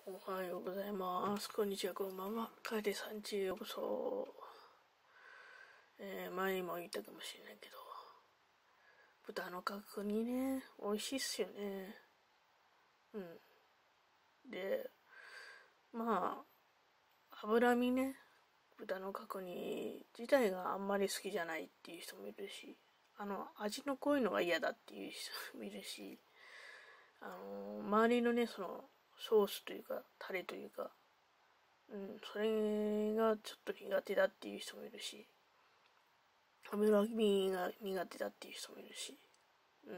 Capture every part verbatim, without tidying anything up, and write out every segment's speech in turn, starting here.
おはようございます。こんにちは、こんばんは。かえでさんちへようこそ。えー、前にも言ったかもしれないけど、豚の角煮ね、美味しいっすよね。うん。で、まあ、脂身ね、豚の角煮自体があんまり好きじゃないっていう人もいるし、あの、味の濃いのが嫌だっていう人もいるし、あの、周りのね、その、ソースというか、タレというか、うん、それがちょっと苦手だっていう人もいるし、脂身が苦手だっていう人もいるし、うん。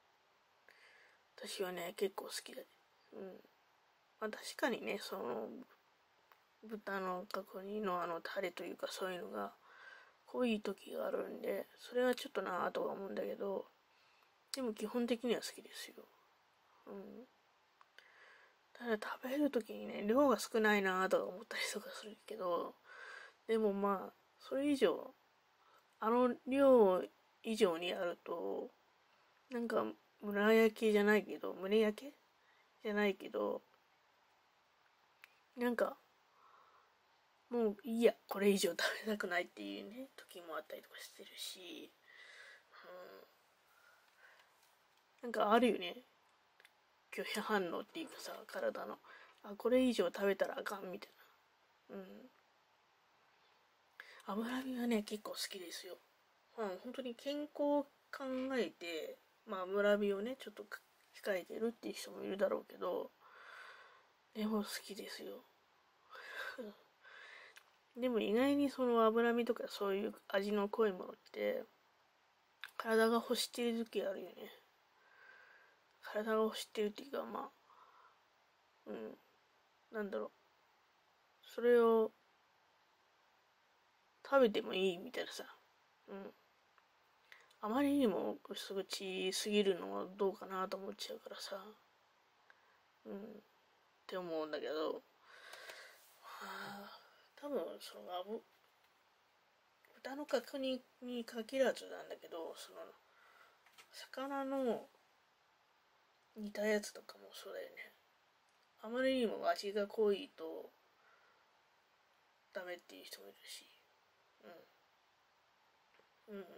私はね、結構好きだね。うん。まあ確かにね、その、豚の角煮のあのタレというかそういうのが濃い時があるんで、それはちょっとなぁとは思うんだけど、でも基本的には好きですよ。うん。ただ食べる時にね、量が少ないなぁとか思ったりとかするけど、でもまあ、それ以上、あの量以上にあると、なんか、胸焼けじゃないけど、胸焼けじゃないけど、なんか、もういいや、これ以上食べたくないっていうね、時もあったりとかしてるし、なんかあるよね。拒否反応っていうかさ、体の。あ、これ以上食べたらあかんみたいな。うん。脂身はね、結構好きですよ。うん、本当に健康を考えて、まあ脂身をね、ちょっと控えてるっていう人もいるだろうけど、でも好きですよ。でも意外にその脂身とかそういう味の濃いものって体が欲してる時あるよね。体が欲してるっていうかまあ、うん、なんだろう。それを食べてもいいみたいなさ。うん。あまりにも薄口すぎるのはどうかなと思っちゃうからさ。うん。って思うんだけど。はあ、多分その脂豚の角煮に限らずなんだけど、その魚の煮たやつとかもそうだよね。あまりにも味が濃いとダメっていう人もいるし。うん。うん。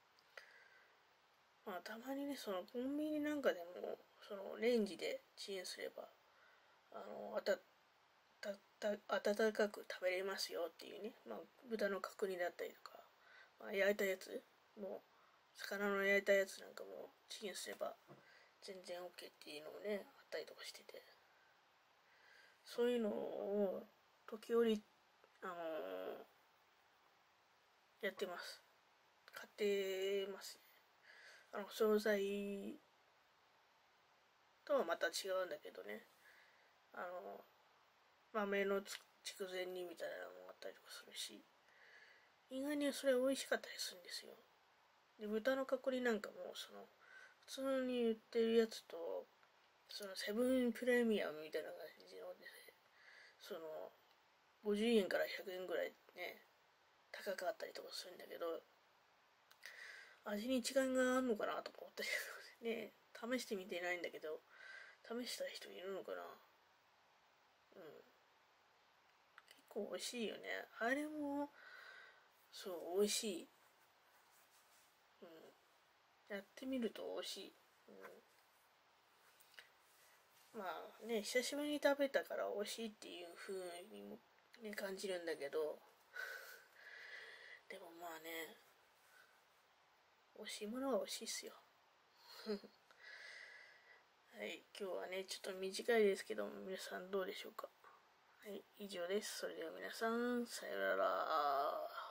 まあたまにね、そのコンビニなんかでも、そのレンジでチンすれば、あの、あた、た、た、温かく食べれますよっていうね。まあ豚の角煮だったりとか、まあ、焼いたやつもう、魚の焼いたやつなんかもチンすれば全然 OK っていうのもね、あったりとかしてて。そういうのを時折、あのーやってます。買ってますね。あの、惣菜とはまた違うんだけどね。あの、豆の筑前煮みたいなのもあったりとかするし、意外にそれ美味しかったりするんですよ。で、豚の角煮なんかも、その、普通に売ってるやつと、そのセブンプレミアムみたいな感じので、その、ごじゅうえんからひゃくえんぐらいね、高かったりとかするんだけど、味に違いがあるのかなとか思ったりね、試してみてないんだけど、試した人いるのかな。うん。結構美味しいよね。あれも、そう、美味しい。うん。やってみると美味しい。うん。まあね、久しぶりに食べたから美味しいっていう風にもね、感じるんだけど、でもまあね、美味しいものは美味しいっすよ。はい、今日はね、ちょっと短いですけども、皆さんどうでしょうか。はい、以上です。それでは皆さん、さよなら。